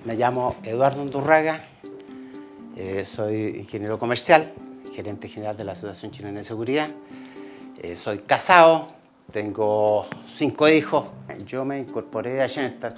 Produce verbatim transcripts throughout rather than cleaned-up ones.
Me llamo Eduardo Undurraga, eh, soy ingeniero comercial, gerente general de la Asociación Chilena de Seguridad. Eh, soy casado, tengo cinco hijos. Yo me incorporé a Shenstad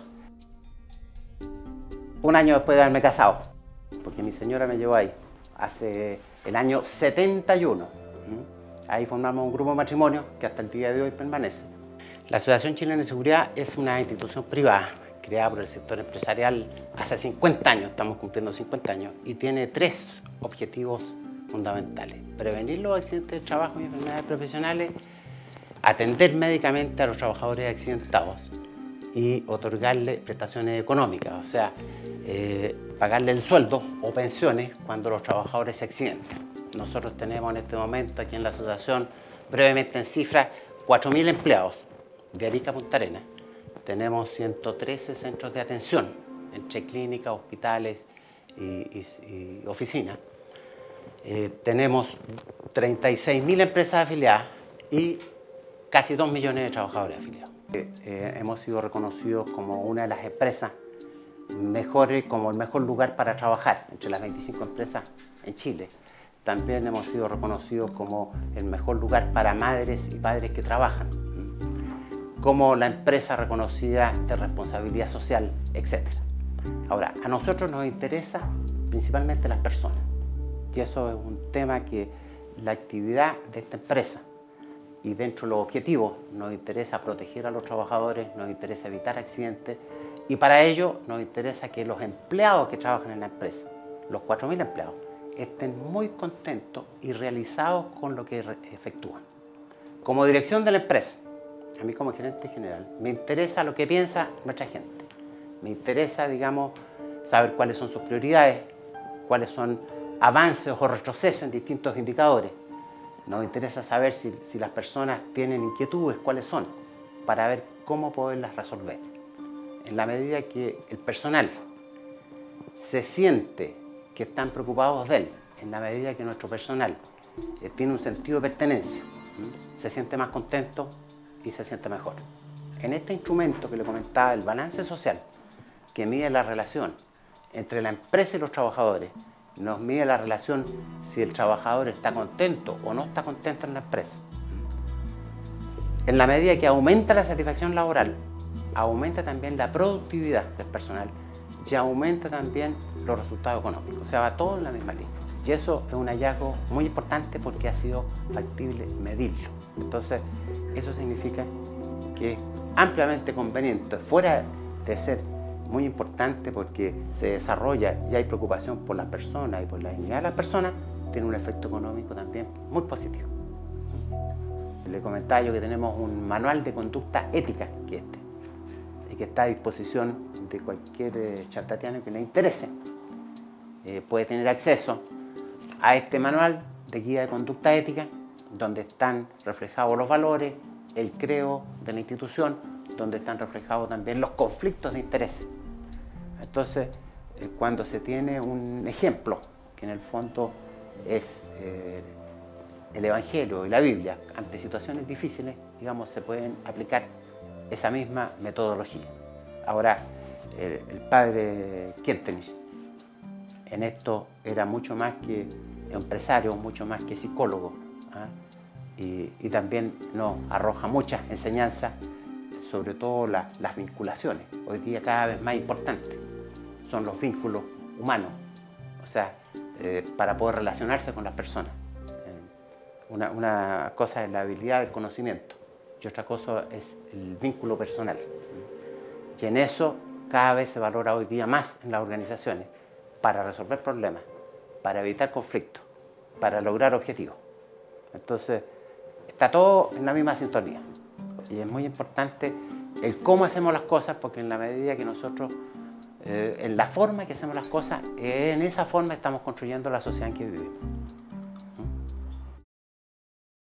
un año después de haberme casado, porque mi señora me llevó ahí, hace el año setenta y uno. Ahí formamos un grupo de matrimonio que hasta el día de hoy permanece. La Asociación Chilena de Seguridad es una institución privada creada por el sector empresarial hace cincuenta años, estamos cumpliendo cincuenta años, y tiene tres objetivos fundamentales: prevenir los accidentes de trabajo y enfermedades profesionales, atender médicamente a los trabajadores accidentados y otorgarle prestaciones económicas, o sea, eh, pagarle el sueldo o pensiones cuando los trabajadores se accidentan. Nosotros tenemos en este momento aquí en la asociación, brevemente en cifras, cuatro mil empleados de Arica a Punta Arenas. Tenemos ciento trece centros de atención, entre clínicas, hospitales y, y, y oficinas. Eh, tenemos treinta y seis mil empresas afiliadas y casi dos millones de trabajadores afiliados. Eh, eh, hemos sido reconocidos como una de las empresas mejores, como el mejor lugar para trabajar entre las veinticinco empresas en Chile. También hemos sido reconocidos como el mejor lugar para madres y padres que trabajan, como la empresa reconocida de responsabilidad social, etcétera. Ahora, a nosotros nos interesa principalmente las personas, y eso es un tema que la actividad de esta empresa y dentro de los objetivos nos interesa proteger a los trabajadores, nos interesa evitar accidentes, y para ello nos interesa que los empleados que trabajan en la empresa, los cuatro mil empleados, estén muy contentos y realizados con lo que efectúan. Como dirección de la empresa, a mí como gerente general, me interesa lo que piensa nuestra gente. Me interesa, digamos, saber cuáles son sus prioridades, cuáles son avances o retrocesos en distintos indicadores. Nos interesa saber si, si las personas tienen inquietudes, cuáles son, para ver cómo poderlas resolver. En la medida que el personal se siente que están preocupados de él, en la medida que nuestro personal eh, tiene un sentido de pertenencia, ¿m? se siente más contento y se siente mejor. En este instrumento que le comentaba, el balance social, que mide la relación entre la empresa y los trabajadores, nos mide la relación si el trabajador está contento o no está contento en la empresa. En la medida que aumenta la satisfacción laboral, aumenta también la productividad del personal y aumenta también los resultados económicos. O sea, va todo en la misma línea. Y eso es un hallazgo muy importante porque ha sido factible medirlo. Entonces, eso significa que es ampliamente conveniente, fuera de ser muy importante porque se desarrolla y hay preocupación por las personas y por la dignidad de las personas, tiene un efecto económico también muy positivo. Le comentaba yo que tenemos un manual de conducta ética que este, y que está a disposición de cualquier eh, chartatiano que le interese. Eh, puede tener acceso a este manual de guía de conducta ética, donde están reflejados los valores, el creo de la institución, donde están reflejados también los conflictos de intereses. Entonces, eh, cuando se tiene un ejemplo, que en el fondo es eh, el Evangelio y la Biblia, ante situaciones difíciles, digamos, se pueden aplicar esa misma metodología. Ahora, el, el padre Kirchner en esto era mucho más que empresario, mucho más que psicólogo, ¿ah? y, y también nos arroja muchas enseñanzas, sobre todo la, las vinculaciones. Hoy día cada vez más importantes son los vínculos humanos, o sea, eh, para poder relacionarse con las personas. Eh, una, una cosa es la habilidad del conocimiento y otra cosa es el vínculo personal. Y en eso cada vez se valora hoy día más en las organizaciones para resolver problemas, para evitar conflictos, para lograr objetivos. Entonces, está todo en la misma sintonía. Y es muy importante el cómo hacemos las cosas, porque en la medida que nosotros, eh, en la forma que hacemos las cosas, eh, en esa forma estamos construyendo la sociedad en que vivimos.